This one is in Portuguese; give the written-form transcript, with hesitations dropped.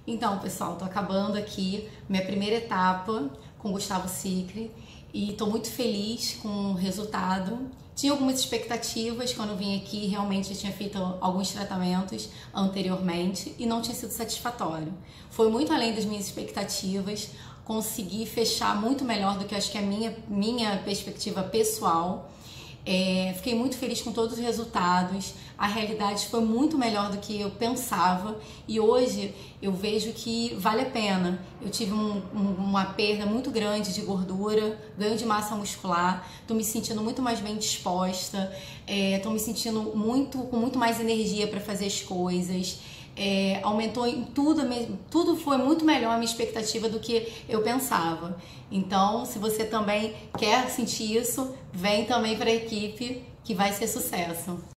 Então, pessoal, tô acabando aqui minha primeira etapa com Gustavo Sicre e tô muito feliz com o resultado. Tinha algumas expectativas quando eu vim aqui, realmente eu tinha feito alguns tratamentos anteriormente e não tinha sido satisfatório. Foi muito além das minhas expectativas, consegui fechar muito melhor do que acho que é a minha perspectiva pessoal. Fiquei muito feliz com todos os resultados, a realidade foi muito melhor do que eu pensava e hoje eu vejo que vale a pena. Eu tive uma perda muito grande de gordura, ganho de massa muscular, tô me sentindo muito mais bem disposta, tô me sentindo com muito mais energia para fazer as coisas. Aumentou em tudo mesmo, tudo foi muito melhor a minha expectativa do que eu pensava. Então, se você também quer sentir isso, vem também para a equipe que vai ser sucesso.